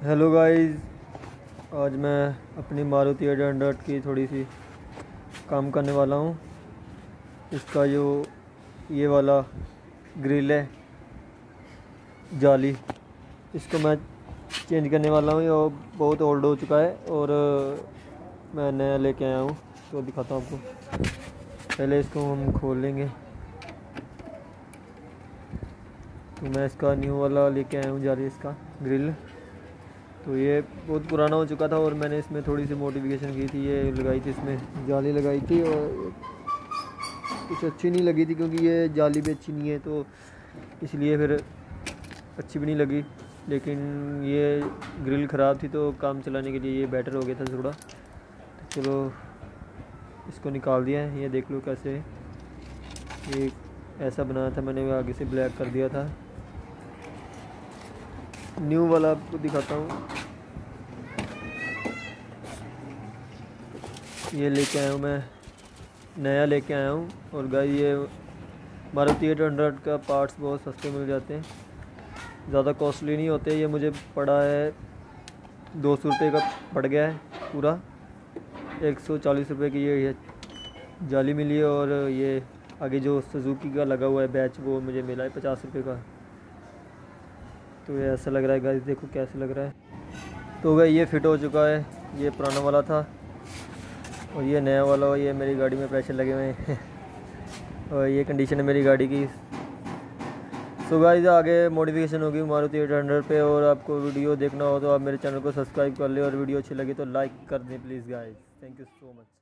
Hello guys, आज मैं अपनी मारुति 800 की थोड़ी सी काम करने वाला हूँ। इसका जो ये वाला ग्रिल है जाली, इसको मैं चेंज करने वाला हूँ। ये बहुत ओल्ड हो चुका है और मैं नया लेके आया हूँ, तो दिखाता हूँ आपको। पहले इसको हम खोल लेंगे। तो मैं इसका न्यू वाला लेके आया हूँ जाली, इसका ग्रिल। तो ये बहुत पुराना हो चुका था और मैंने इसमें थोड़ी सी मॉडिफिकेशन की थी। ये लगाई थी, इसमें जाली लगाई थी और कुछ अच्छी नहीं लगी थी क्योंकि ये जाली भी अच्छी नहीं है, तो इसलिए फिर अच्छी भी नहीं लगी। लेकिन ये ग्रिल ख़राब थी तो काम चलाने के लिए ये बेटर हो गया था थोड़ा। तो चलो इसको निकाल दिया है। ये देख लो कैसे ये ऐसा बनाया था मैंने, आगे से ब्लैक कर दिया था। न्यू वाला आपको दिखाता हूँ। ये लेके आया हूँ मैं, नया लेके आया हूँ। और गाइस ये मारुति 800 का पार्ट्स बहुत सस्ते मिल जाते हैं, ज़्यादा कॉस्टली नहीं होते। ये मुझे पड़ा है 200 रुपये का पड़ गया है पूरा। 140 रुपये की ये जाली मिली है और ये आगे जो सुजुकी का लगा हुआ है बैच, वो मुझे मिला है 50 रुपये का। तो ये ऐसा लग रहा है गाइस, देखो कैसे लग रहा है। तो गाइस ये फिट हो चुका है। ये पुराना वाला था और ये नया वाला। ये मेरी गाड़ी में प्रेशर लगे हुए हैं और ये कंडीशन है मेरी गाड़ी की। सो गाइस आगे मॉडिफिकेशन होगी मारुति 800 पे। और आपको वीडियो देखना हो तो आप मेरे चैनल को सब्सक्राइब कर ले, और वीडियो अच्छी लगी तो लाइक कर दें please guys. Thank you so much.